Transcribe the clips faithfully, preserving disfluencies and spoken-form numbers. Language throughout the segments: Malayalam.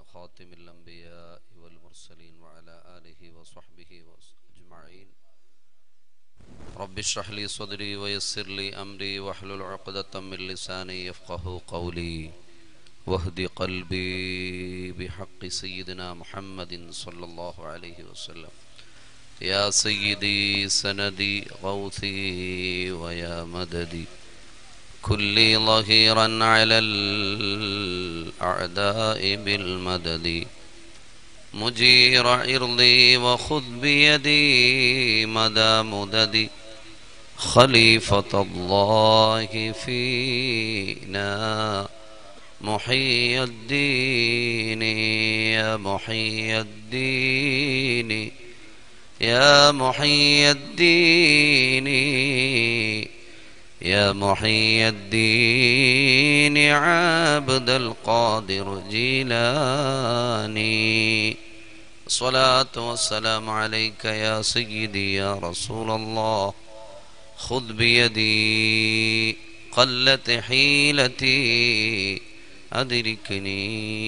خاتم الأنبياء والمرسلين وعلى آله وصحبه أجمعين. رب اشرح لي صدري ويسر لي أمري واحلل عقدة من لساني يفقه قولي واهد قلبي بحق سيدنا محمد صلى الله عليه وسلم. يا سيدي سندي غوثي ويا مددي كل ظهيرا على الأعداء بالمدد مجير عرضي وخذ بيدي مدى مددي خليفة الله فينا محي الدين يا محي الدين يا محي الدين يا محي الدين عبد القادر جيلاني. الصلاة والسلام عليك يا سيدي يا رسول الله خذ بيدي قلت حيلتي أدركني.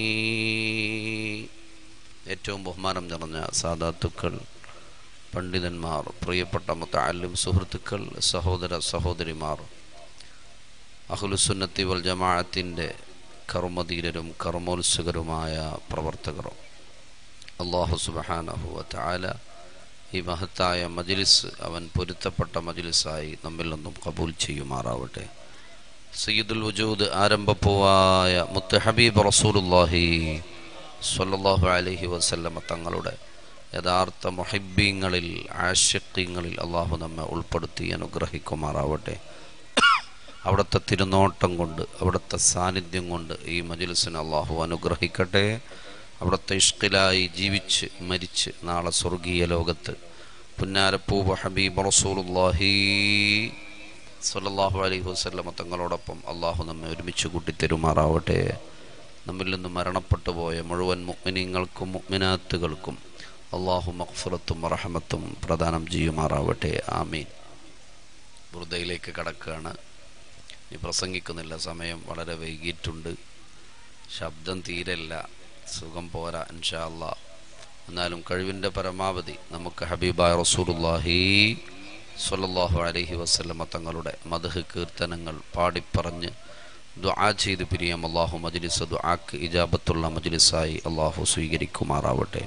ഏറ്റവും ബഹുമാനം നിറഞ്ഞ സാദാത്തുക്കൾ, പണ്ഡിതന്മാർ, പ്രിയപ്പെട്ട മുതഅല്ലിം സുഹൃത്തുക്കൾ, സഹോദര സഹോദരിമാർ, അഹ്ലുസുന്നത്തി വൽ ജമാഅത്തിൻ്റെ കർമ്മധീരരും കർമ്മോത്സുകരുമായ പ്രവർത്തകർ, അല്ലാഹു സുബ്ഹാനഹു വ തആല ഈ മഹത്തായ മജ്ലിസ് അവൻ പൊരുത്തപ്പെട്ട മജ്ലിസായി നമ്മിൽ നിന്നും ഖബൂൽ ചെയ്യുമാറാവട്ടെ. സയ്യിദുൽ വജൂദ് ആരംഭപ്പൂവായ മുത്ത് ഹബീബ് റസൂലുള്ളാഹി സ്വല്ലല്ലാഹു അലൈഹി വസല്ലമ തങ്ങളുടെ യഥാർത്ഥ മുഹിബ്ബീങ്ങളിൽ, ആശിഖീങ്ങളിൽ അള്ളാഹു നമ്മെ ഉൾപ്പെടുത്തി അനുഗ്രഹിക്കുമാറാവട്ടെ. അവിടുത്തെ തിരുനോട്ടം കൊണ്ട്, അവിടുത്തെ സാന്നിധ്യം കൊണ്ട് ഈ മജ്ലിസിനെ അള്ളാഹു അനുഗ്രഹിക്കട്ടെ. അവിടുത്തെ ഇഷ്കിലായി ജീവിച്ച് മരിച്ച് നാളെ സ്വർഗീയ ലോകത്ത് പുന്നാരപ്പൂവ് ഹബീബ് റസൂലുള്ളാഹി സ്വല്ലല്ലാഹു അലൈഹി വസല്ലമ തങ്ങളോടൊപ്പം അള്ളാഹു നമ്മെ ഒരുമിച്ച് കൂട്ടിത്തരുമാറാവട്ടെ. നമ്മിൽ നിന്ന് മരണപ്പെട്ടു പോയ മുഴുവൻ മുഅ്മിനീങ്ങൾക്കും മുഅ്മിനാത്തുകൾക്കും അള്ളാഹു മഗ്ഫിറത്തും റഹ്മത്തും പ്രദാനം ചെയ്യുമാറാവട്ടെ. ആമീൻ. ബുർദയിലേക്ക് കടക്കുകയാണ്. ഈ പ്രസംഗിക്കുന്നില്ല, സമയം വളരെ വൈകിയിട്ടുണ്ട്. ശബ്ദം തീരല്ല, സുഖം പോരാ ഇൻഷാ അല്ലാഹ്. എന്നാലും കഴിവിൻ്റെ പരമാവധി നമുക്ക് ഹബീബായ റസൂലുള്ളാഹി സ്വല്ലല്ലാഹു അലൈഹി വസല്ലമ തങ്ങളുടെ മദ്ഹ് കീർത്തനങ്ങൾ പാടിപ്പറഞ്ഞ് ദുആ ചെയ്ത് പിരിയാം. അള്ളാഹു മജ്ലിസ് ദുആക്ക് ഇജാബത്തുള്ള മജ്ലിസായി അള്ളാഹു സ്വീകരിക്കുമാറാവട്ടെ.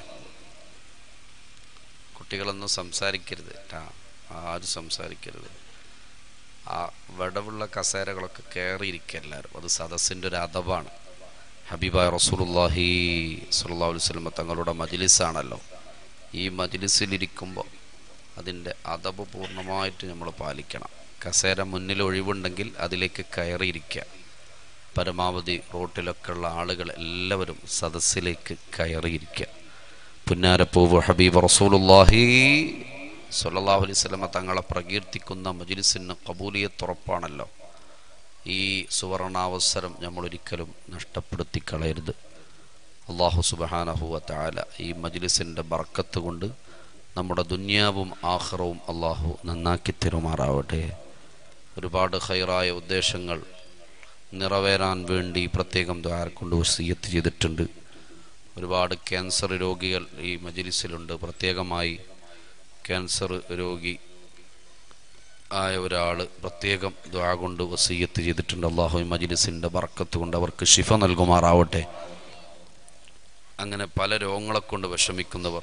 കുട്ടികളൊന്നും സംസാരിക്കരുത് കേട്ടാ, ആരും സംസാരിക്കരുത്. ആ വടവുള്ള കസേരകളൊക്കെ കയറിയിരിക്കുക എല്ലാവരും. അത് സദസ്സിൻ്റെ ഒരു അദബാണ്. ഹബീബായ റസൂലുള്ളാഹി സ്വല്ലല്ലാഹു അലൈഹി വസല്ലം തങ്ങളുടെ മജ്ലിസാണല്ലോ. ഈ മജ്ലിസിലിരിക്കുമ്പോൾ അതിൻ്റെ അദബ് പൂർണ്ണമായിട്ട് നമ്മൾ പാലിക്കണം. കസേര മുന്നിൽ ഒഴിവുണ്ടെങ്കിൽ അതിലേക്ക് കയറിയിരിക്കുക. പരമാവധി റോട്ടിലൊക്കെ ഉള്ള ആളുകൾ എല്ലാവരും സദസ്സിലേക്ക് കയറിയിരിക്കുക. പുന്നാരപ്പൂവ് ഹബീബ് റസൂലുള്ളാഹി സ്വല്ലല്ലാഹു അലൈഹി വസല്ലം തങ്ങളെ പ്രകീർത്തിക്കുന്ന മജ്ലിസിന് ഖബൂലിയത്ത് ഉറപ്പാണല്ലോ. ഈ സുവർണാവസരം നമ്മളൊരിക്കലും നഷ്ടപ്പെടുത്തി കളയരുത്. അല്ലാഹു സുബ്ഹാനഹു വ തആല ഈ മജ്ലിസിൻ്റെ ബർക്കത്ത് കൊണ്ട് നമ്മുടെ ദുനിയാവും ആഖിറവും അല്ലാഹു നന്നാക്കി തരുമാറാവട്ടെ. ഒരുപാട് ഖൈറായ ഉദ്ദേശങ്ങൾ നിറവേറാൻ വേണ്ടി പ്രത്യേകം ദുആ കൊണ്ട് വസിയത്ത് ചെയ്തിട്ടുണ്ട്. ഒരുപാട് ക്യാൻസർ രോഗികൾ ഈ മജ്ലിസിലുണ്ട്. പ്രത്യേകമായി ക്യാൻസർ രോഗി ആയ ഒരാൾ പ്രത്യേകം ദുആ കൊണ്ട് വസിയത്ത് ചെയ്തിട്ടുണ്ട്. അല്ലാഹു ഈ മജ്ലിസിൻ്റെ ബർക്കത്ത് കൊണ്ട് അവർക്ക് ശിഫ നൽകുമാറാവട്ടെ. അങ്ങനെ പല രോഗങ്ങളെ കൊണ്ട് വിഷമിക്കുന്നവർ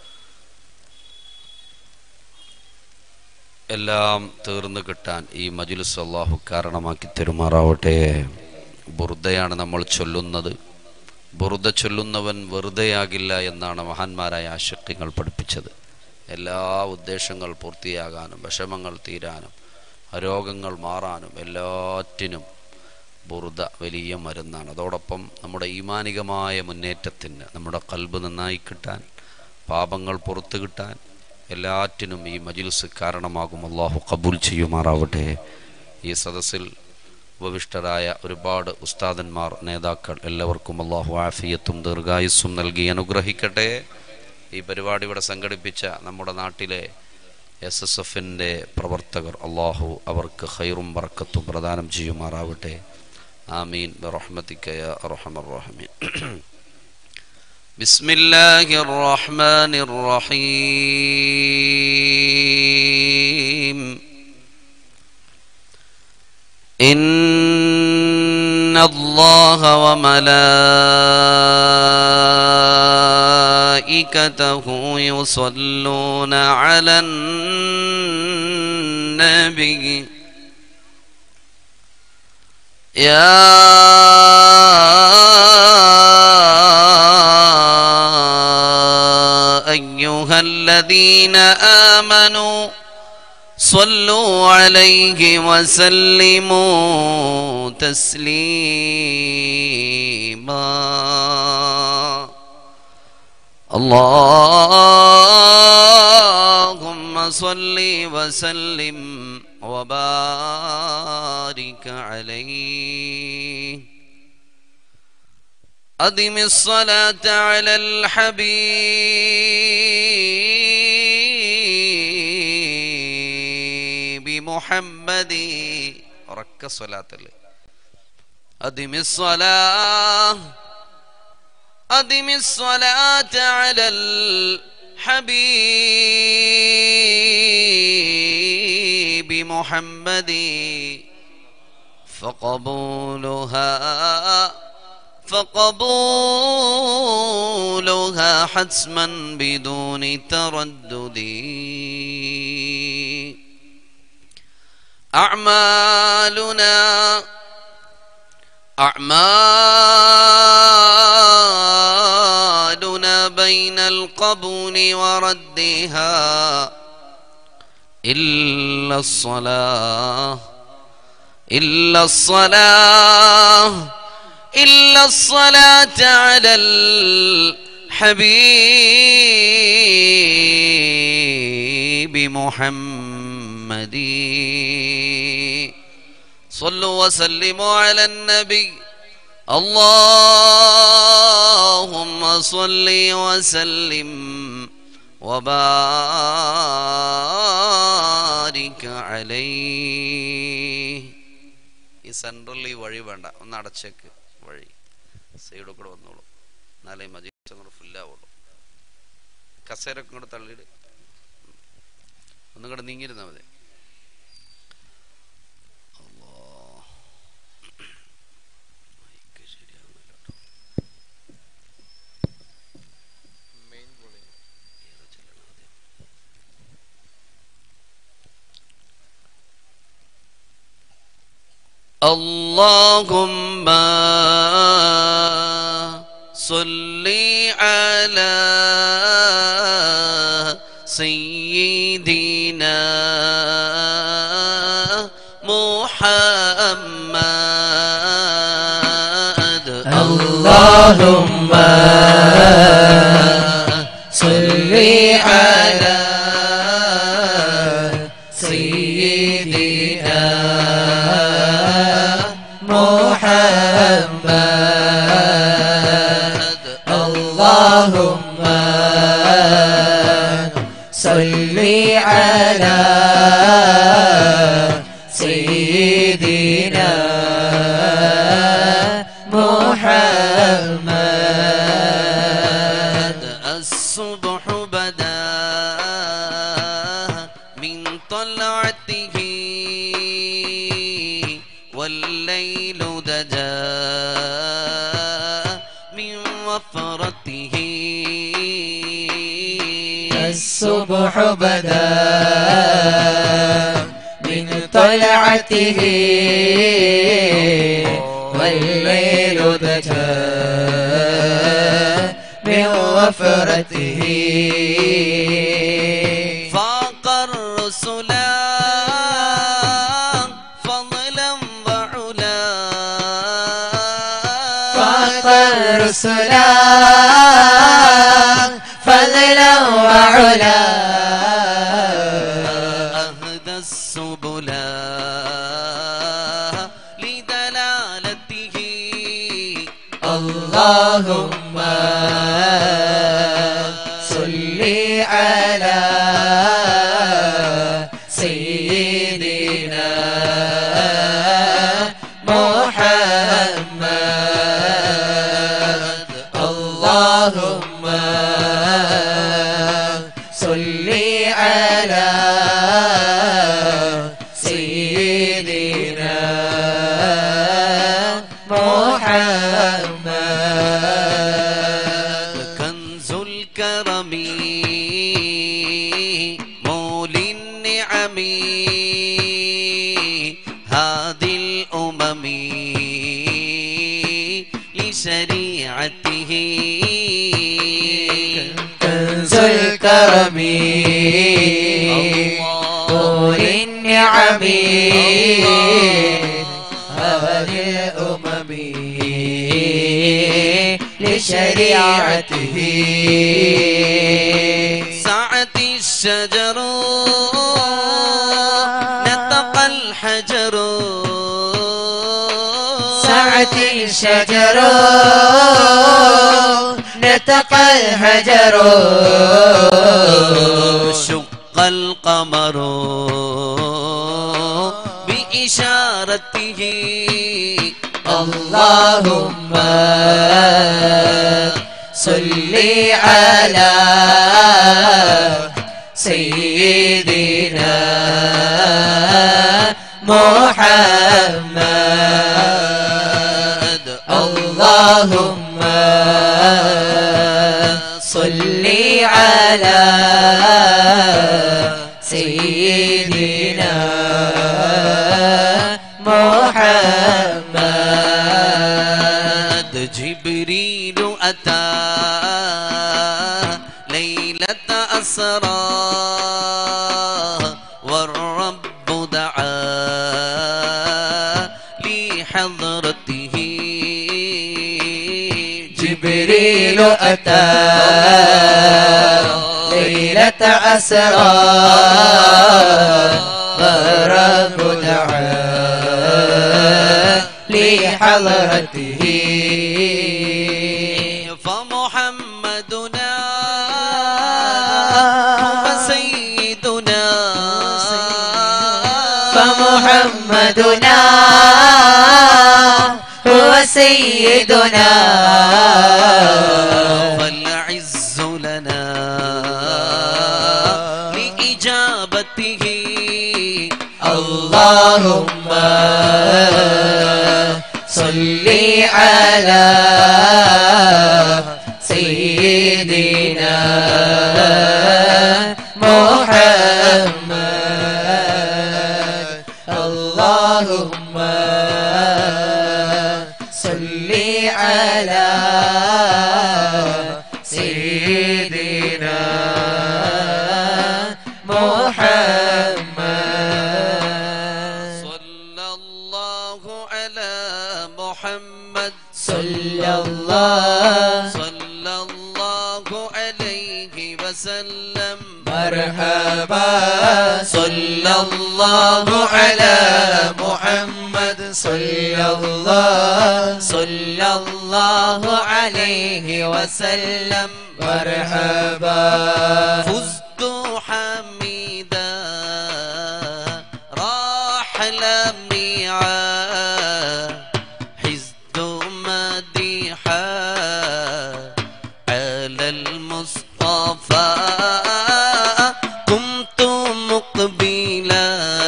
എല്ലാം തീർന്നു കിട്ടാൻ ഈ മജ്ലിസ് അല്ലാഹു കാരണമാക്കി തരുമാറാവട്ടെ. ബുർദയാണ് നമ്മൾ ചൊല്ലുന്നത്. ബുർദ ചൊല്ലുന്നവൻ വെറുതെയാകില്ല എന്നാണ് മഹാന്മാരായ ആശിഖീങ്ങൾ പഠിപ്പിച്ചത്. എല്ലാ ഉദ്ദേശങ്ങൾ പൂർത്തിയാകാനും വിഷമങ്ങൾ തീരാനും രോഗങ്ങൾ മാറാനും എല്ലാറ്റിനും ബുർദ വലിയ മരുന്നാണ്. അതോടൊപ്പം നമ്മുടെ ഈമാനികമായ മുന്നേറ്റത്തിന്, നമ്മുടെ ഖൽബ് നന്നായി കിട്ടാൻ, പാപങ്ങൾ പുറത്തു കിട്ടാൻ എല്ലാറ്റിനും ഈ മജ്ലിസ് കാരണമാകും. അല്ലാഹു ഖബൂൽ ചെയ്യുമാറാവട്ടെ. ഈ സദസ്സിൽ ഉപവിഷ്ടരായ ഒരുപാട് ഉസ്താദന്മാർ, നേതാക്കൾ എല്ലാവർക്കും അല്ലാഹു ആഫിയത്തും ദീർഘായുസ്സും നൽകി അനുഗ്രഹിക്കട്ടെ. ഈ പരിപാടി ഇവിടെ സംഘടിപ്പിച്ച നമ്മുടെ നാട്ടിലെ എസ് എസ് എഫിൻ്റെ പ്രവർത്തകർ അല്ലാഹു അവർക്ക് ഖൈറും ബർക്കത്തും പ്രദാനം ചെയ്യുമാറാവട്ടെ. ആമീൻ ബിറഹ്മതിക യാ അർഹമർ റഹീമീൻ. بسم الله الرحمن الرحيم إن الله وملائكته يصلون على النبي يا أيها الذين آمنوا صلوا عليه وسلموا تسليما اللهم صل وسلم وبارك عليه أدم الصلاة على الحبيب محمد رك صلاة له أدم الصلاة أدم الصلاة على الحبيب محمد فقبولها فقبولها حتما بدون تردد أعمالنا أعمالنا بين القبول وردها إلا الصلاة إلا الصلاة إلا الصلاة على الحبيب محمد صلوا وسلموا على النبي اللهم صل وسلم وبارك عليه ഈ സെൻട്രൽ ഈ വഴി വേണ്ട ഒന്ന് അടച്ചേക്ക് വഴി സൈഡ് കൂടെ വന്നോളൂ എന്നാലേ മജീസ് അങ്ങോട്ട് ഫുല്ലാവുള്ളൂ കസേരൊക്കെ ഇങ്ങോട്ട് തള്ളിയിട്ട് ഒന്നും കൂടെ നീങ്ങിയിരുന്നാൽ മതി اللهم صل على سيدنا محمد اللهم صل على سيدنا محمد اللهم صل على سيدنا محمد الصبح بدا من طلعته والليل دجا من وفرته الصبح بدا من طلعته والليل دجا من وفرته فاق الرسل فضلا وعلا فاق الرسل فضلا وعلا أهدى السبل لدلالته اللهم صل على سيدنا محمد اللهم صل على سيدنا محمد كنز الكرم مولي النعم هذه الأمم لشريعته كنز الكرم مولي النعم هذه الأمم لشريعته سعت الشجر نطق الحجر سعت الشجر نطق الحجر شق القمر بإشارته اللهم صل على سيدنا محمد اللهم صل على سيدنا محمد جبريل أتى ليلة أسرى والرب دعا لحضرته جبريل أتى ليلة أسرى والرب دعا لحضرته فمحمدنا هو سيدنا فمحمدنا هو سيدنا فالعز لنا لإجابته اللهم صل على سيدنا محمد اللهم صل على سيدنا محمد صلى الله على محمد صلى الله صلى الله عليه وسلم مرحبا صلى الله على محمد صلى الله صلى الله عليه وسلم مرحبا فزت حميدا راح لميعا حزت مديحا على المصطفى قمت مقبلا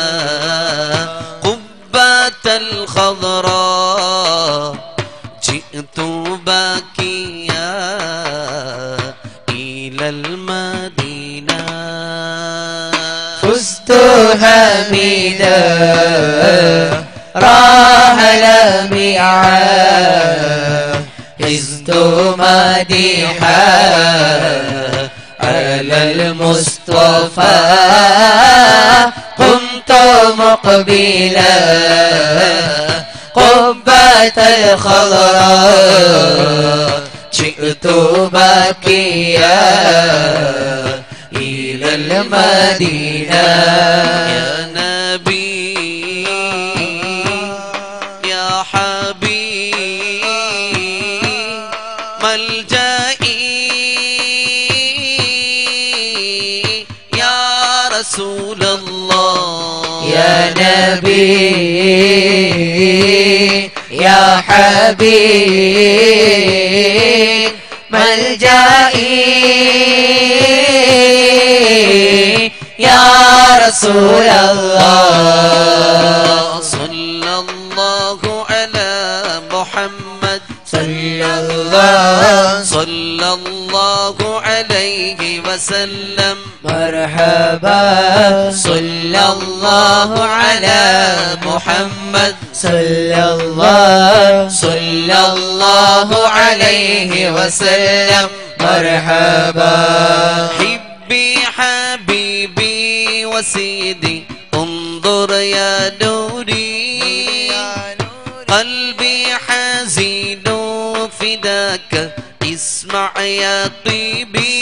قبة الخضراء جئت باكيا إلى المدينة فزت حميدا راح لميعا حزت مديحا على المصطفى قمت مقبلا قبة الخضراء جئت باكيا إلى المدينة يا نبي يا حبيب ملجئي يا رسول الله يا نبي يا حبيب ملجئي يا رسول الله صلى الله على محمد صلى الله صلى الله عليه وسلم مرحبا صلى الله على محمد صلى الله صلى الله عليه وسلم مرحبا حبي حبيبي وسيدي انظر يا نوري قلبي حزين فداك اسمع يا طيبي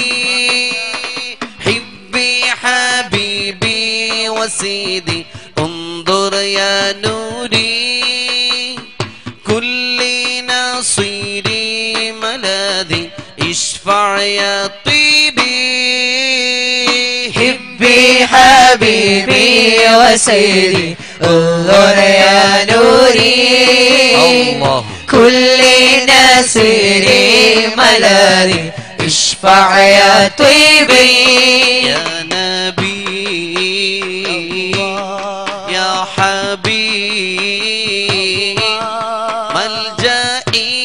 حبي حبيبي وسيدي انظر يا نوري كل نصيري ملاذي اشفع يا طيبي حبي حبيبي وسيدي انظر يا نوري الله كل نصيري ملاذي اشفع يا طيبي يا نبي يا حبيب ملجئي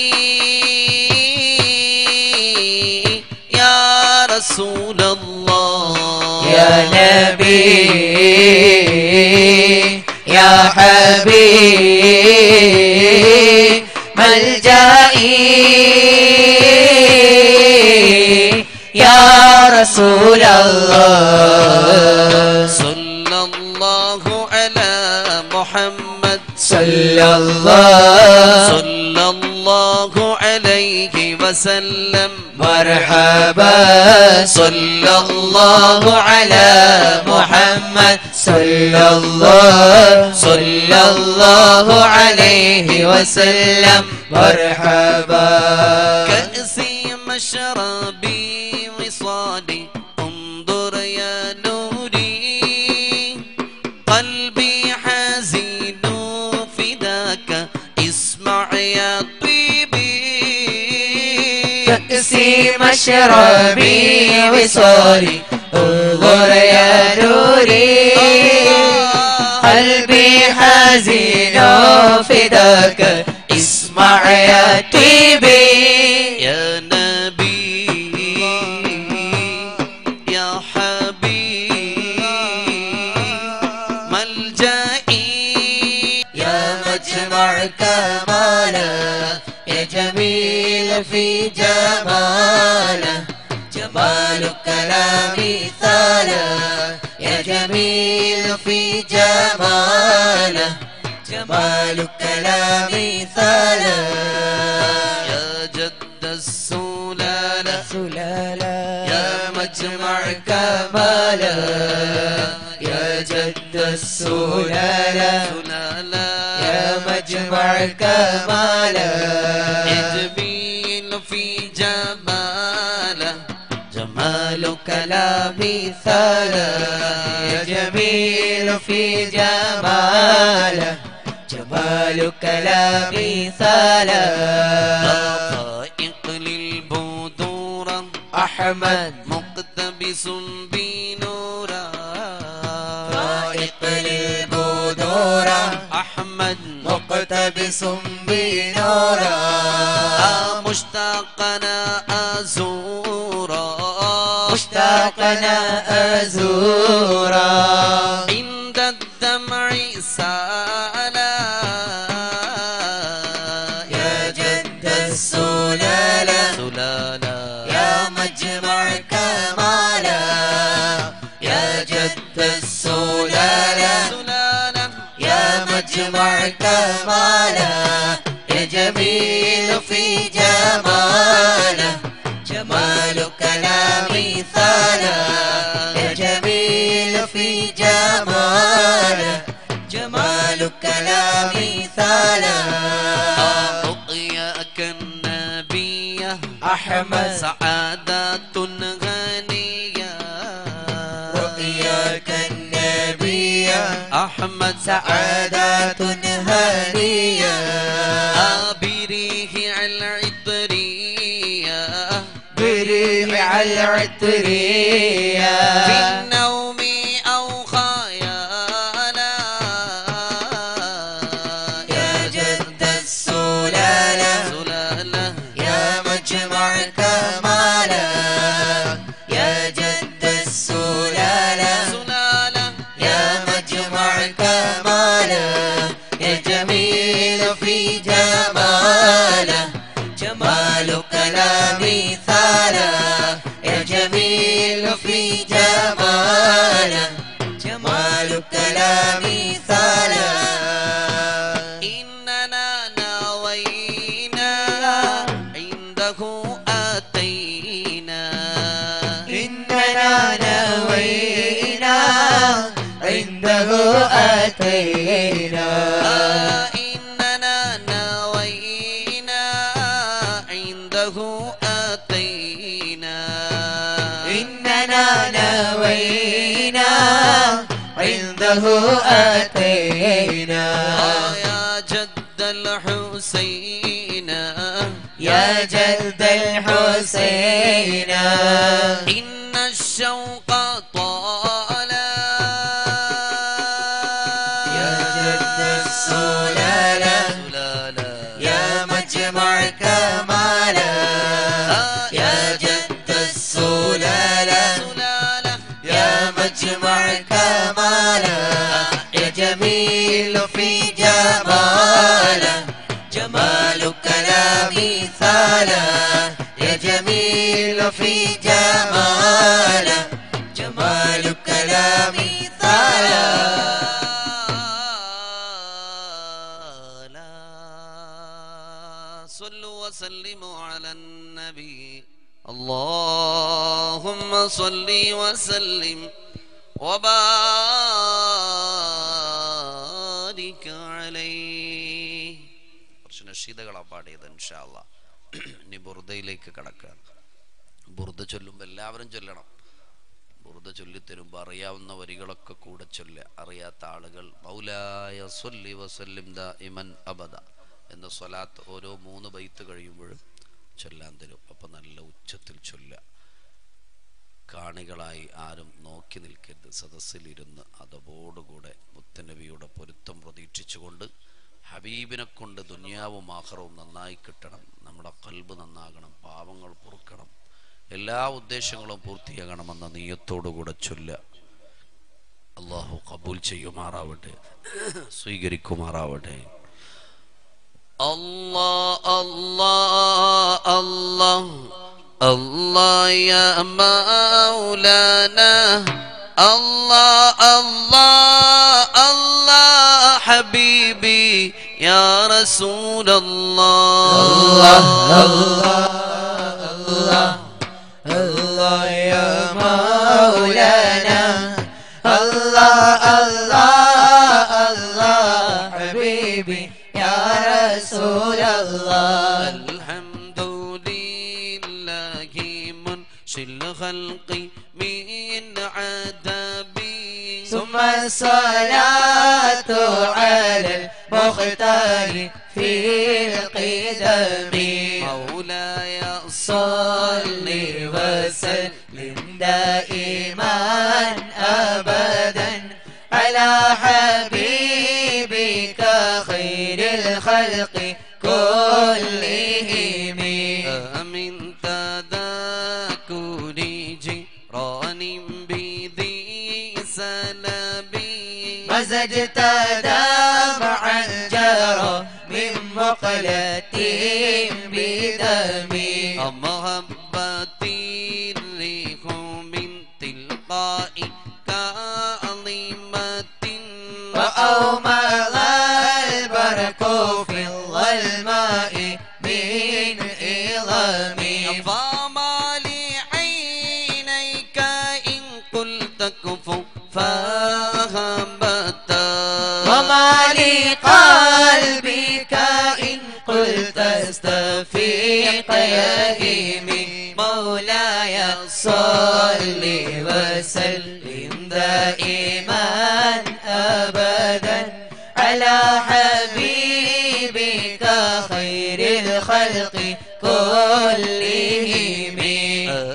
يا رسول الله يا نبي يا حبيب ملجئي يا رسول الله صلى الله على محمد صلى الله صلى الله عليه وسلم مرحبا صلى الله على محمد صلى الله صلى الله عليه وسلم مرحبا كأسي مشربي وصالي انظر يا نوري قلبي حزين فداك اسمع يا طيبي كأسي مشربي وصالي انظر يا نوري قلبي حزين فداك اسمع يا طيبي يا نبي يا حبيب ملجئي يا مجمع كماله يا جميل في جماله جمال كلامي ثاله يا جميل في جماله جمال كلامي ثاله يا جد السلالة سلاله يا مجمع كماله يا جد السلاله سلالة يا مجمع كماله جميل في جماله جمال كلامي ثاله يا جميل في جماله جمال كلامي ثاله رقائق للبذور أحمد مقتبس بنورا رائق للبذور أحمد مقتبس بنورا مشتاقنا أزورا مشتاقنا أزورا عند الدمع سالا يا جد السلالة سلالا يا مجمع كمالا يا جد السلالة سلالا يا مجمع كمالا يا جميل في جماله جمال كلامي ثاله يا جميل في جماله جمال كلامي ثاله رؤياك النبي أحمد سعادة غنية رؤياك النبي أحمد سعادة هنية بريح العطرية ريع العطرية في النوم أو خيالا يا جد السلالة سلالة يا مجمع كمالا يا جد السلالة سلالة يا مجمع كمالا يا جميل في جماله جمالك لا مثالا يا جميل في جماله جمالك لا مثالا إننا نوينا عنده أتينا إننا نوينا عنده أتينا إننا نوينا عنده أتينا إننا نوينا عنده أتينا يا جد الحسين يا جد الحسين إن الشوق طالا يا جد السلالة سلالة يا مجمع كمالا يا جد السلالة سلالة يا مجمع كمالا يا جميل في جماله جمالك لا مثالا يا جميل في جماله جمالك لا مثالا صلوا وسلموا على النبي اللهم صل وسلم وبارك عليه. കുറച്ച് നഷീദകളാണ് പാടിയത്. ഇൻഷാ അല്ലാഹ് ഇനി ബുർദയിലേക്ക് കടക്കാം. ബുർദ ചൊല്ലുമ്പോൾ എല്ലാവരും ചൊല്ലണം. ബുർദ ചൊല്ലിത്തരുമ്പോൾ അറിയാവുന്ന വരികളൊക്കെ കൂടെ ചൊല്ല. അറിയാത്ത ആളുകൾ മൗലായ സ്വല്ലി വസല്ലിം ദാഇമൻ അബദ എന്ന സ്വലാത്ത് ഓരോ മൂന്ന് ബൈത്ത് കഴിയുമ്പോഴും ചൊല്ലാൻ തരും. അപ്പം നല്ല ഉച്ചത്തിൽ ചൊല്ല. കാണികളായി ആരും നോക്കി നിൽക്കരുത്. സദസ്സിലിരുന്ന് അതോടുകൂടെ മുത്തനബിയുടെ പൊരുത്തം പ്രതീക്ഷിച്ചുകൊണ്ട് ഹബീബിനെ കൊണ്ട് ദുനിയാവും ആഖിറവും നന്നായി കിട്ടണം. നമ്മുടെ ഖൽബ് നന്നാകണം, പാവങ്ങൾ പൊറുക്കണം, എല്ലാ ഉദ്ദേശങ്ങളും പൂർത്തിയാകണമെന്ന നീയത്തോടുകൂടെ ചൊല്ല. അള്ളാഹു കബൂൽ ചെയ്യുമാറാവട്ടെ, സ്വീകരിക്കുമാറാവട്ടെ. Allah Allah Allah Allah ya maulana Allah Allah Allah habibi ya rasul Allah Allah Allah Allah Allah ya maulana Allah Allah Allah habibi يا رسول الله الحمد لله منشئ الخلق من عذابي ثم الصلاة على المختار في القدم مولاي صل وسلم دائما أبدا على حبيبك خير الخلق كلهم من تذكر جيران بذي سلبي مزجت دمعا جرى من مقلة بدمي محبتي الريح من تلقاء كاظمة وأومض البرق في الظلماء من إظامي فما لعينيك إن قلت كفوا فهبتا وما لقلبك إن قلت استفيق يهيمي مولاي صل وسلم دائما أبدا على حبيبك خير الخلق كلهم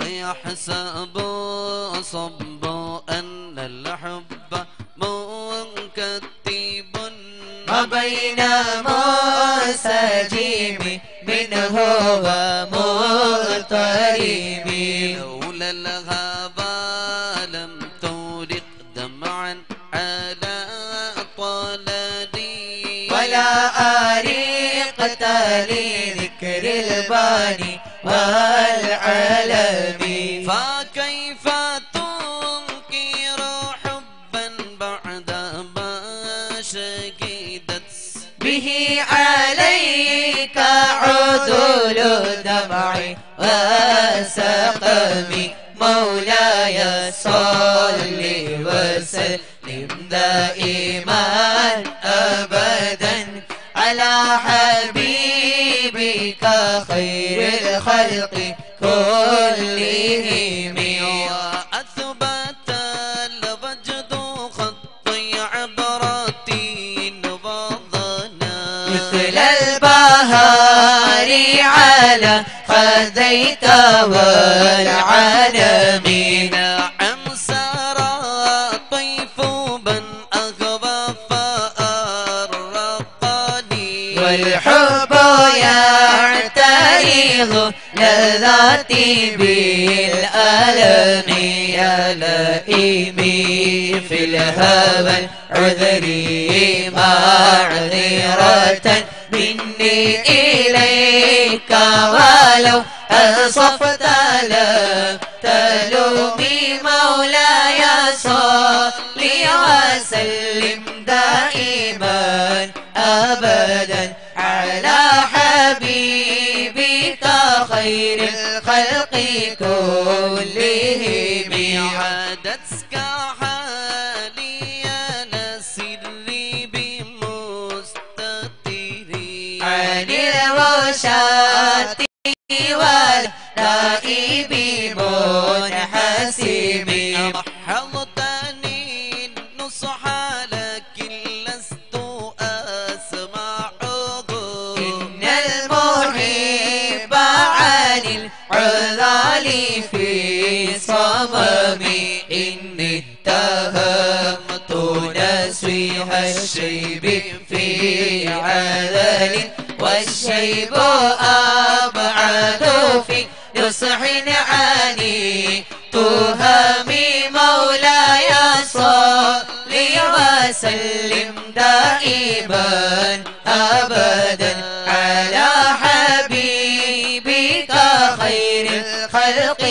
يحسب صب أن الحب منكتب ما بين منسجم منه ومضطرب لولا الهوى لم تورق دمعا على طلدي ولا أريقت لذكر الباني والعالم فكيف تنكر حبا بعدما شهدت به عليك عدول الدمع والسقم مولاي صل وسلم دائما أبدا على حبيبك خير الخلق كلهم وأثبت الوجد خطي عبرتي وظنا مثل البهار على خديك والعالمين نعم سرى طيف من أغوى فأرقني والحب يعترض لذاتي بالألم يا لئيمي في الهوى عذري معذرة مني إليك ولو أنصفت لم تلومي مولاي صل وسلم دائما أبدا على حبيبك خير الخلق كلهم عادتك حالي أنا سري بمستتري عن الرشاد والنائب منحسب محضتني النصح لكن لست أسمعه إن المحب عن العذال في صمم إني اتهمت نسويح الشيب في عذل والشيب أبعد في نصح عني تهمي مولاي صل وسلم دائما أبدا على حبيبك خير الخلق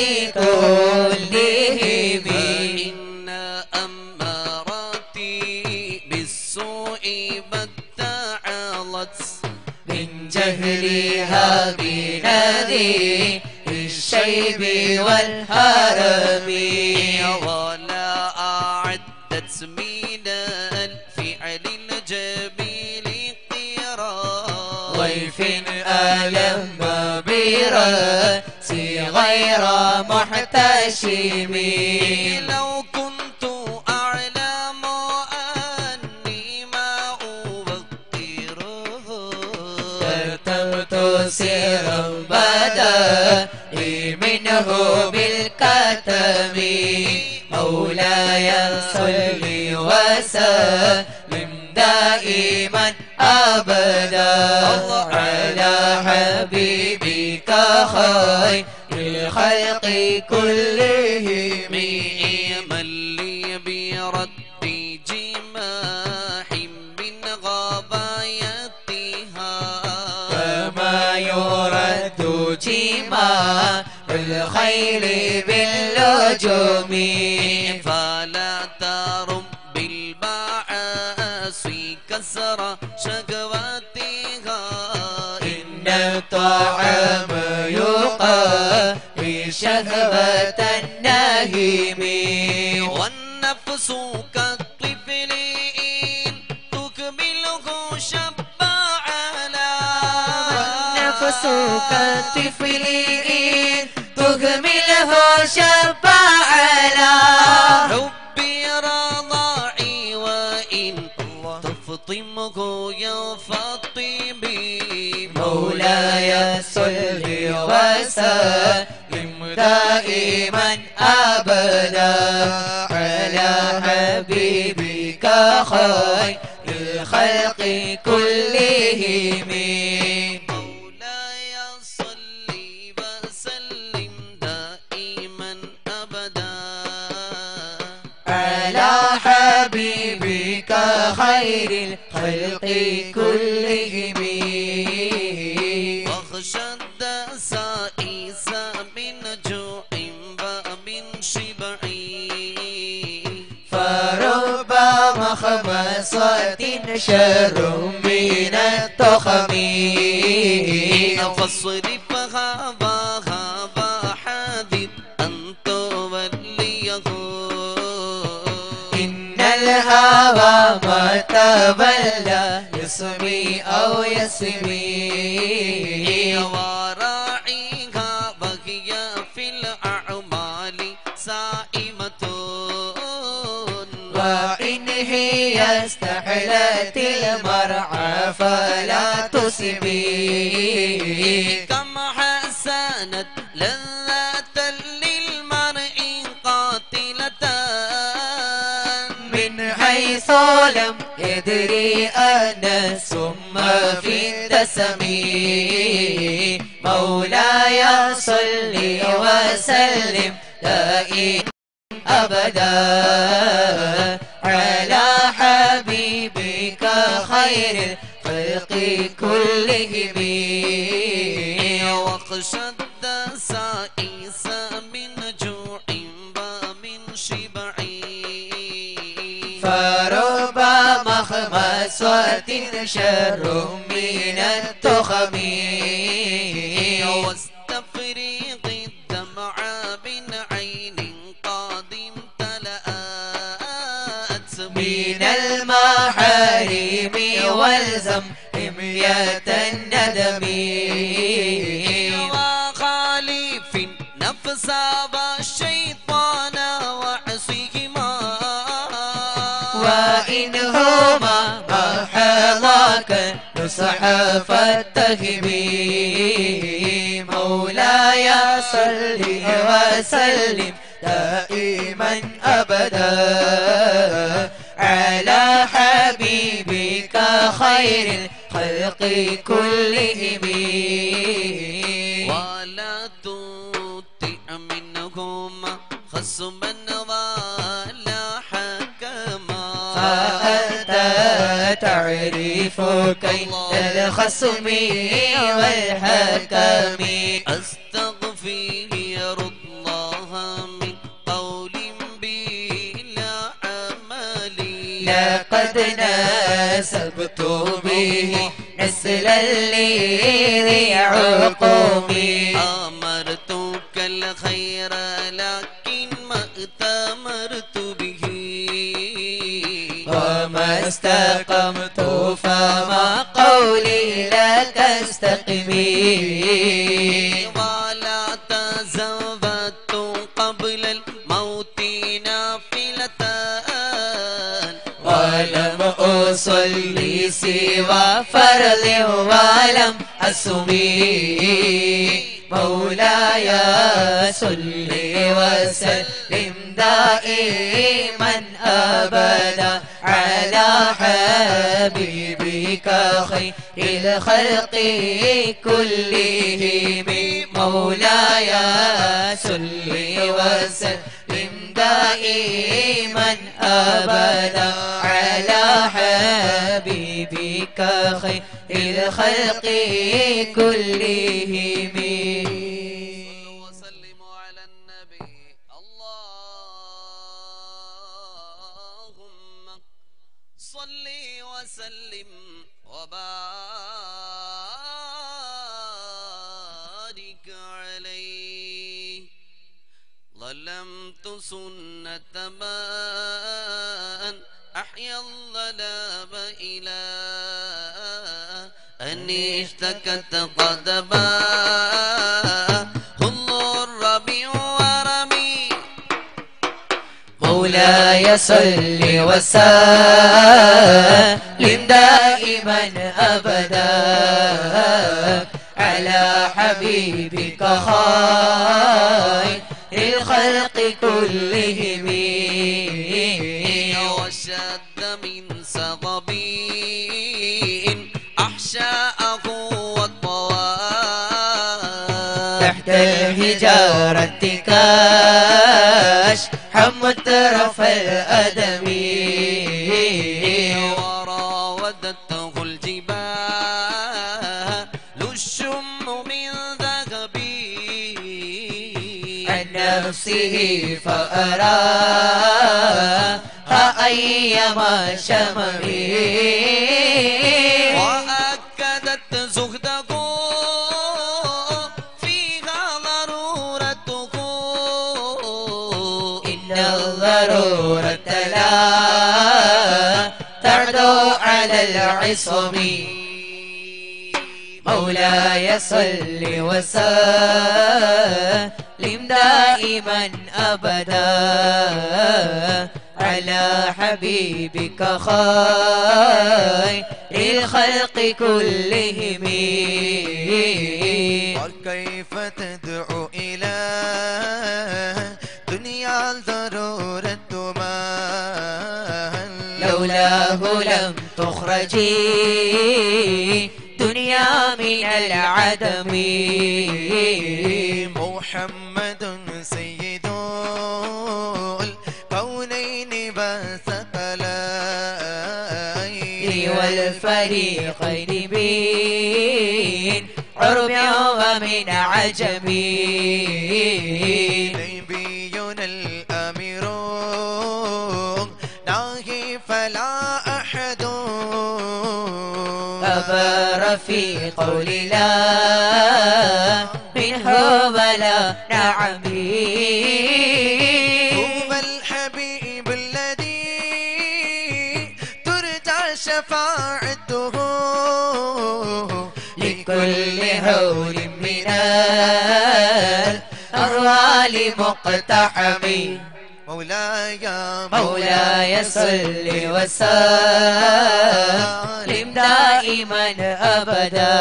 كلهم إن أمارتي بالسوء بتعالت من جهلها بنذير الشيب والهرم ولا أعدت من الفعل الجميل قرار ضيف ألم برأسي غير محتشم لو كنت أعلم أني ما أوقره كتبت سرا بدا منه بالكتم مولاي صل وسلم دائما أبدا على حبيبك خير الخلق كلهم من لي برد جماح من غبايتها كما يرد جماع الخيل باللجوم فلا ترم بالمعاصي كسر شقواتها إن الطعام يقوي شهوة النهم والنفس كالطفل إن تكمله شب على والنفس كالطفل إن تهمله شب على حبي رضاعي وإن تفطمه يا فاطمي مولاي صل وسلم دائما أبدا على حبيبك خير الخلق كلهم مولاي صل وسلم دائما أبدا على حبيبك خير الخلق كلهم واشتد سائس من جوع ومن شبع فرب مخمصة شر من التخم فاصرفها وهذا حاذر أن توليه إن الهوى ما تولى يسمي أو يسمي وراعيها وهي في الأعمال سائمة وإن هي استحلت المرعى فلا تسمي كم حسنت لذة للمرء قاتلة من حيث لم يدري أن السم في الدسم مولاي صل وسلم دائما أبدا على حبيبك خير الخلق كلهم واشتد سائس من جوع ومن شبع فرب مخمصة شر من التخم واستفرغ الدمع من عين قد امتلأت من المحارم والزم حمية الندم وخالف النفس والشيطان وعصيهما وإنهما ما حظاك نصح فاتهم مولاي صل وسلم دائما أبدا على حبيبك خير الخلق كلهم ولا تطع منهما خصما ولا حكما فأنت تعرف كيد الخصم والحكم أستغفر الله من قول بلا عمل لقد نسبت به نسلا لذي عقوم أمرتك الخير لكن ما ائتمرت به وما استقمت فما قولي لك استقمي ولا تزودت قبل الموت نافلة ولم أصلي سوى فرض ولم أسمي مولاي صل وسلم دائما أبدا على حبيبك خير الخلق كلهم مولاي صل وسلم دائما أبدا على حبيبك خير الخلق كلهم وسلموا على النبي اللهم صل وسلم وبارك عليه ظلمت سنة من أحيا الظلام إلى أن اشتكت قدماه الربيع ورمي مولاي صل وسلم دائما أبدا على حبيبك خير الخلق كلهم وشد من سغب أحشاءه والطوال تحت الحجارة كاش حمد رف الأدم وراودته الجبال الشم من ذهب عن نفسه فأراها أيما شمم وأكدت زهده فيها ضرورته إن الضرورة لا تعدو على العصم مولاي صل وسلم دائما أبدا على حبيبك خير الخلق كلهم وكيف تدعو إلى دنيا ضرورة مال لولاه لم تخرجي دنيا من العدم محمد سيد الكونين وثقلين والفريقين بين عرب ومن عجم نبينا الأمير ناهي فلا أحد أبر في قول لا منه ولا نعم هو الحبيب الذي ترجى شفاعته لكل هول من الأهوال مقتحم مولاي مولاي صل وسلم دائما أبدا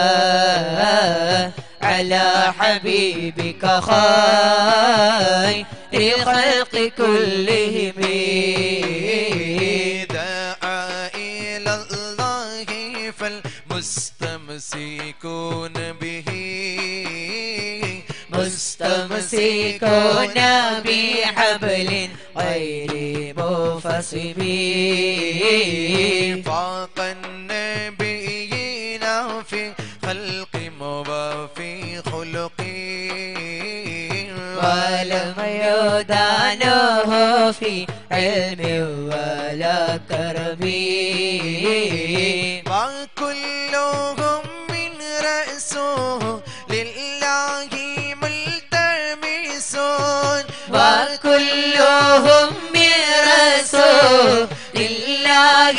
على حبيبك خير الخلق كلهم دعا إلى الله فالمستمسكون به مستمسكون بحبل غير منفصم فاق النبيين في خلق وفي خلق ولم يدانه في علم ولا كرم وكلهم من رسول الله ملتمسون وكلهم من رسول الله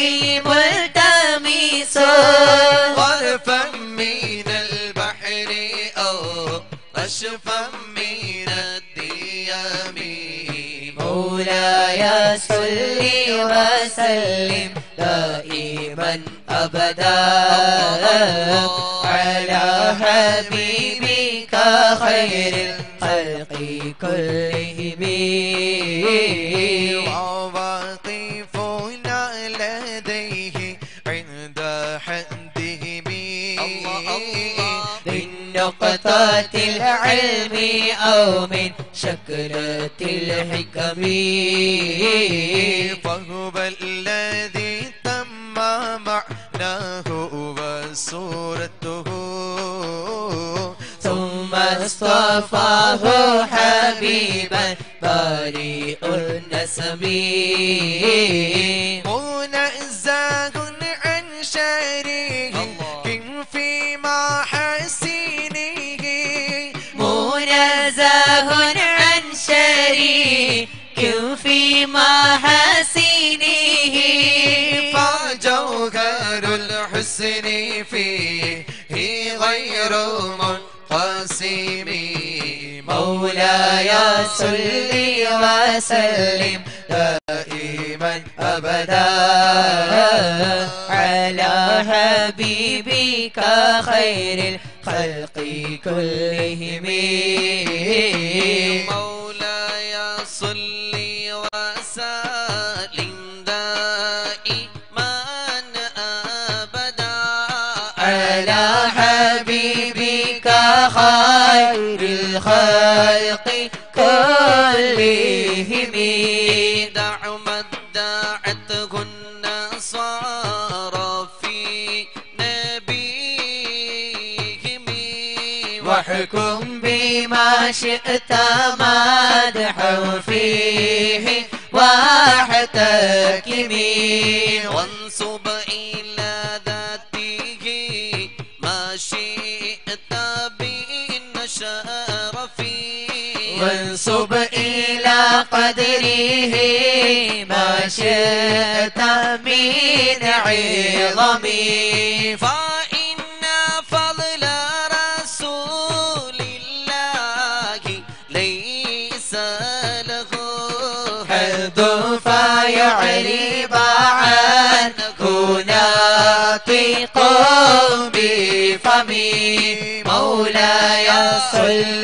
ملتمسون غرفا من البحر أو رشفا من الديام مولاي صل وسلم دائما أبدا على حبيبك خير الخلق كلهم وواقفون لديه عند حدهم من نقطة العلم أو من شكلة الحكم فهو الذي تم معناه وصورته ثم اصطفاه حبيبا بريء النسب منزه عن شريك في محاسنه منزه عن شريك في محاسنه فجوهر الحسن فيه غير منقسم مولاي صل وسلم دائما أبدا على حبيبك خير الخلق كلهم مولاي صل وسلم دائما أبدا على حبيبك خير الخلق كلهم دع ما ادعته النصارى في نبيهم واحكم بما شئت مدحا فيه واحتكم وانصب إلى ذاته ما شئت بإن شرفي وانصب إلى قدره ما شئت من عظمي فإن فضل رسول الله ليس له حد فيعرب عنه ناطق بفمي مولاي صل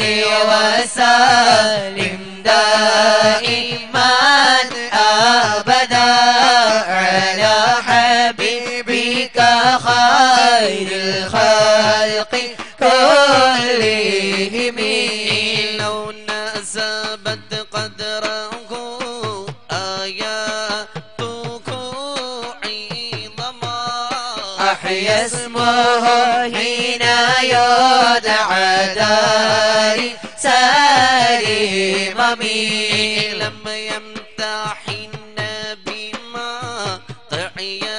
وسلم دائما أبدا على حبيبك خير الخلق كلهم لو نسبت قدره آياتك عظما أحيا اسمه حين يدعى داري سالممي لم يمتحن بما طعيا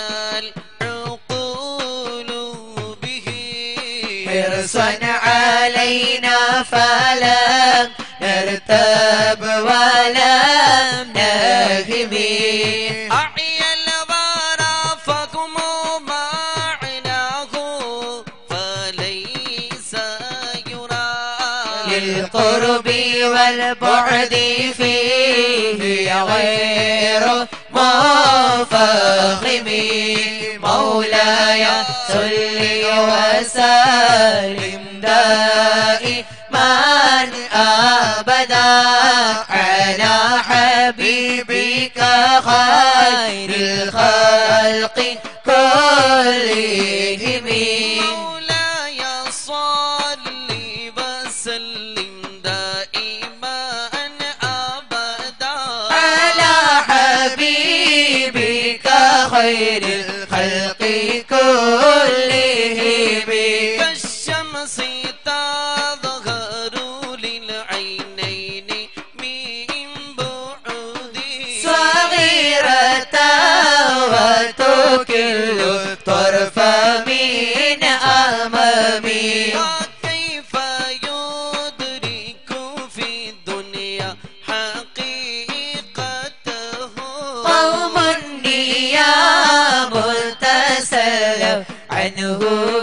العقول به حرصا علينا فلم نرتب ولم نهمي أعيا الورى فكم معناه فليس يرى للقرب والبعد فيه غير مفخم مولاي صل وسلم دائما أبدا على حبيبك خير الخلق كلهم مولاي صل وسلم دائما أبدا على حبيبك خير الخلق كلهم كالشمس تظهر للعينين من بعد صغيرة وتكل الطرف من أمامي وكيف يدرك في الدنيا حقيقته قوم نيام تسلم عنه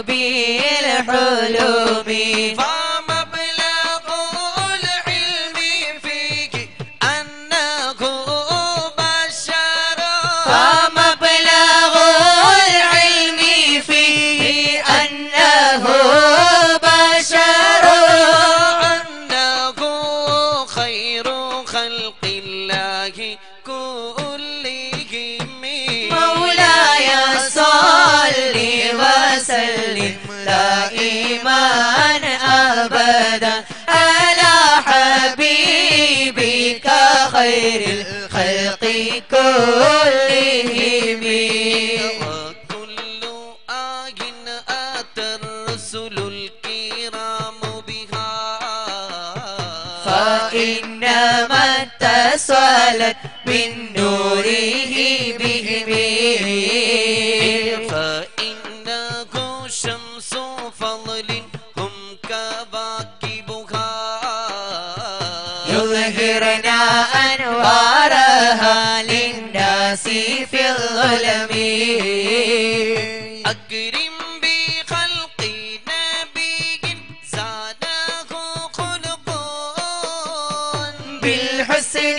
بالحلم فمبلغ العلم فيه أنه بشر فمبلغ العلم فيه أنه بشر أنه خير خلق الله كلهم مولاي صل وسلم دائما أبدا على حبيبك خير الخلق كلهم وكل آي أتى الرسل الكرام بها فإنما اتصلت من نوره بهم فإنه شمس فضل هم كواكبها يظهرنا أنوارها للناس في الظلم أكرم بخلق نبي زاده خلق بالحسن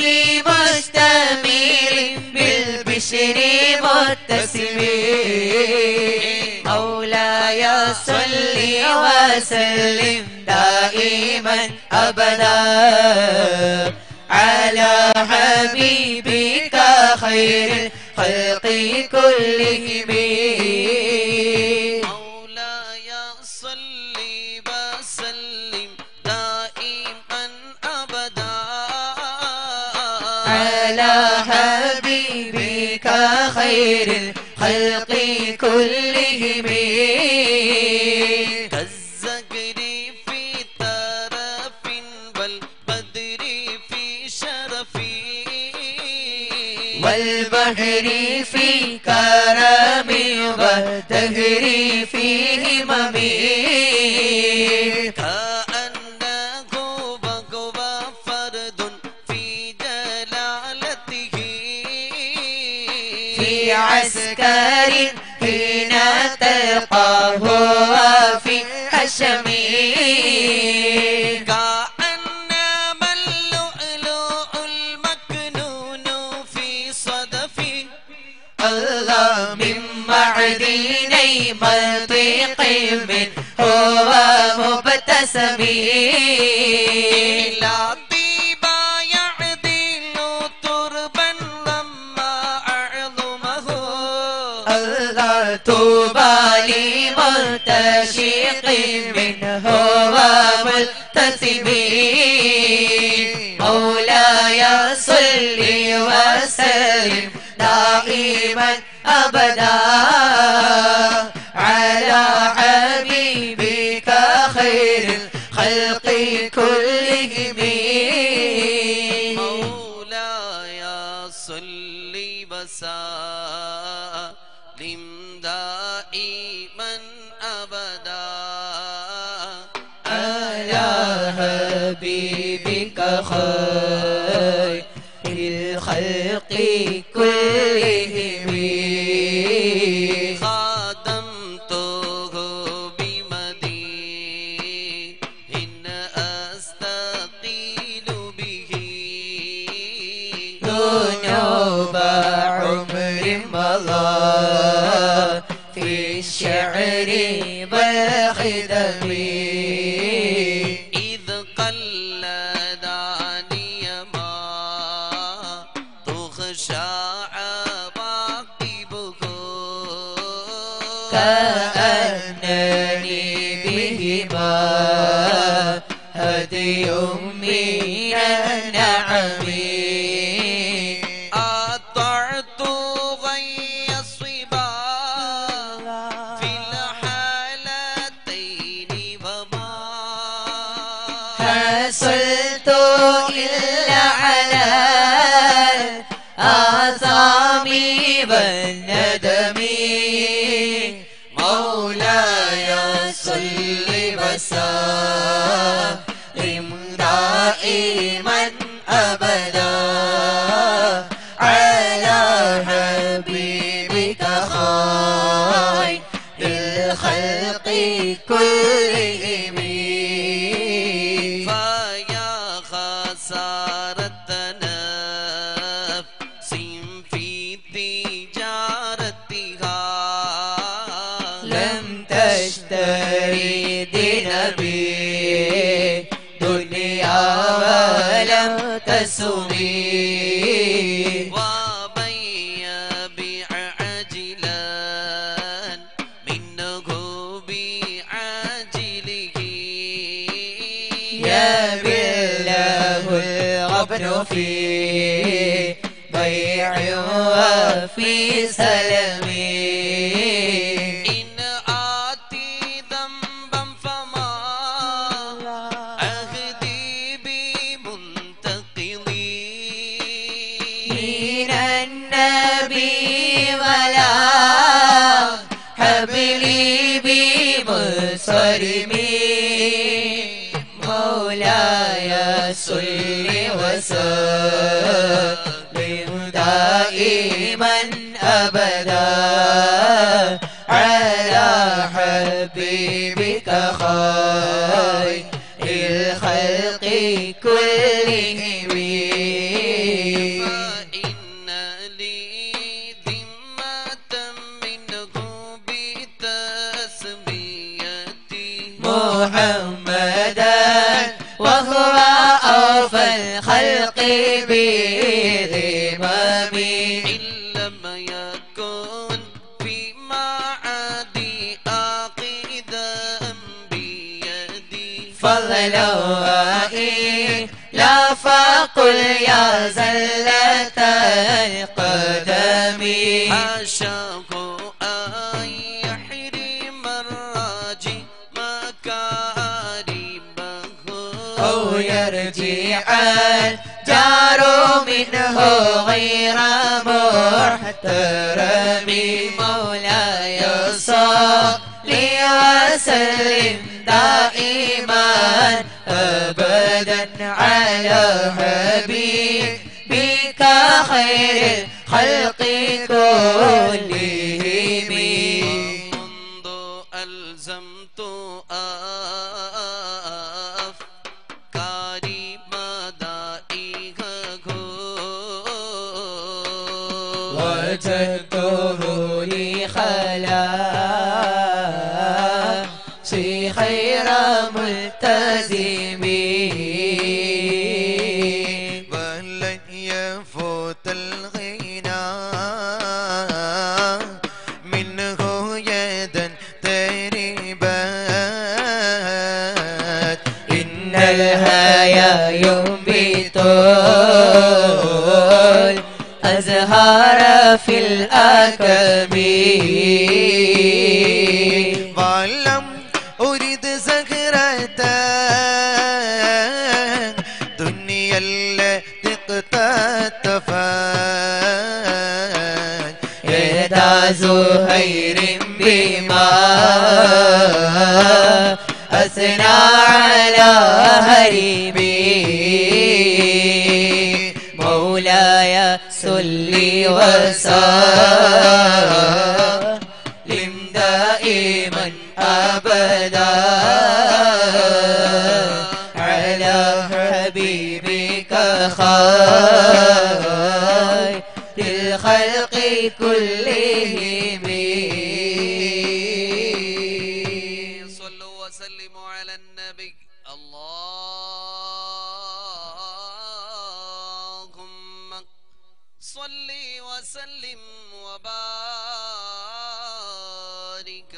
مشتمل بالبشر متسم مولاي صل وسلم دائما أبدا على حبيبك خير الخلق كلهم مولاي صل وسلم دائما أبدا على حبيبك خير الخلق كلهم كالزهر في طرف والبدر في شرف والبحر في كرم والدهر في همم كأنه بقوى فرد في جلالته في عسكر حين تلقاه وفي حشم كأنما اللؤلؤ المكنون في صدف الله من معدني منطق من هو مبتسم لا طيب يعدل تربا لما أعظمه الله طوبى لمرتشق من هو ملتزم مولاي صل وسلم دائما أبدا على حبيبك خير الخلق كلهم مولاي صل وسلم دائما أبدا على حبيبك خير الخلق كلهم خادمته بمديح أستقيل به ذنوب عمر مضى في الشعر والخدم إذ قلداني ما تخشى عواقبه كأنني بهما هدي من النعم أطعت غي الصبا في الحالتين وما حصلت إلا على الآثام والندم مولاي صل وسلم دائما أبدا على حبيبك خير الخلق كلهم فيا خسارة نفس في تجارتها لم تشتري دينبي دنيا ولم تسمي ومن يبيع عجلا منه بعاجله يبله الغبن في بيع وفي سلم إن آتي ذنبا فما أهدي بمنتقضي من النبي ولا حبلي بمصرمي مولاي صل وسلم دائما أبدا على حبيبك خير الخلق كلهم فإن لي ذمة منه بتاريخ بغمامي إن لم يكن في معادي عقيدا بيدي فضلا وإلا فقل يا زلة القدم حاشاه أن يحرم الراجي مكارمه أو يرجع الجار منه غير محترم مولاي صل وسلم دائما أبدا على حبيبك خير الخلق كلهم منذ ألزمت أفكاري مدائحه وجدته لي خلاصي خير ملتزم ولن يفوت الغنى منه يدا تربت إن الهيا ينبت الأزهار في الأكم ولم أريد زهرة دنيا التي اقتطفت إحدى زهير بما أثنى على هريمي مولاي صل وسلم دائما أبدا على حبيبك خير الخلق كلهم صلوا وسلموا على النبي اللهم صل وسلم وبارك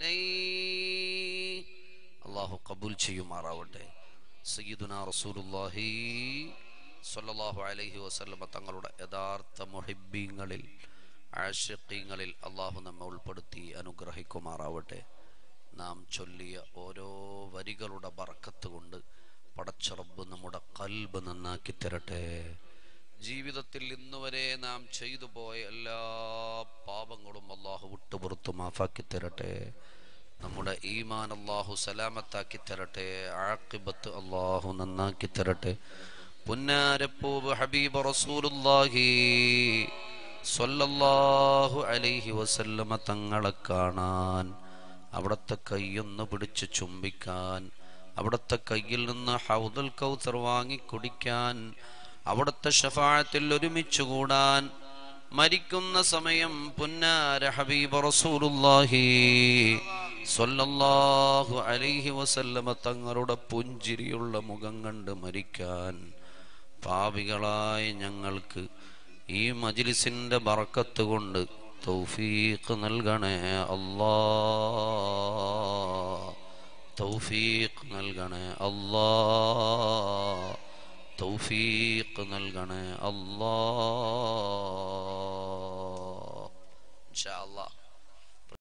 عليه അള്ളാഹു കബൂൽ ചെയ്യുമാറാവട്ടെ. സയ്യിദുനാ റസൂലുള്ളാഹി സ്വല്ലല്ലാഹു അലൈഹി വസല്ലമ തങ്ങളുടെ യഥാർത്ഥ മുഹിബ്ബീങ്ങളിൽ ആശിഖീങ്ങളിൽ അള്ളാഹു നമ്മെ ഉൾപ്പെടുത്തി അനുഗ്രഹിക്കുമാറാവട്ടെ. നാം ചൊല്ലിയ ഓരോ വരികളുടെ ബർക്കത്ത് കൊണ്ട് പടച്ച റബ്ബ് നമ്മുടെ ഖൽബ് നന്നാക്കി തരട്ടെ. ജീവിതത്തിൽ ഇന്നുവരെ നാം ചെയ്തു പോയ എല്ലാ പാപങ്ങളും അള്ളാഹു വിട്ടുപുറത്തു മാഫാക്കി തരട്ടെ. നമ്മുടെ ഈമാൻ അള്ളാഹു സലാമത്താക്കി തരട്ടെ. ആഖിബത്ത് അള്ളാഹു നന്നാക്കി തരട്ടെ. പുന്നാരപ്പൂവ് ഹബീബ് റസൂലുള്ളാഹി സ്വല്ലല്ലാഹു അലൈഹി വസല്ലമ തങ്ങളെ കാണാൻ, അവിടുത്തെ കൈയൊന്ന് പിടിച്ച് ചുംബിക്കാൻ, അവിടുത്തെ കയ്യിൽ നിന്ന് ഹൗദുൽ കൗസർ വാങ്ങി കുടിക്കാൻ, അവിടുത്തെ ശഫാഅത്തിൽ ഒരുമിച്ച് കൂടാൻ, മരിക്കുന്ന സമയം പുന്നാര ഹബീബ് റസൂലുള്ളാഹി സ്വല്ലല്ലാഹു അലൈഹി വസല്ലമ തങ്ങളുടെ പുഞ്ചിരിയുള്ള മുഖം കണ്ട് മരിക്കാൻ പാപികളായ ഞങ്ങൾക്ക് ഈ മജ്ലിസിന്റെ ബറക്കത്ത് കൊണ്ട് തൗഫീഖ് നൽകണേ അല്ലാഹ്. തൗഫീഖ് നൽകണേ അല്ലാഹ്. തൗഫീഖ് നൽകണേ അല്ലാഹ്. ഇൻഷാ അല്ലാഹ്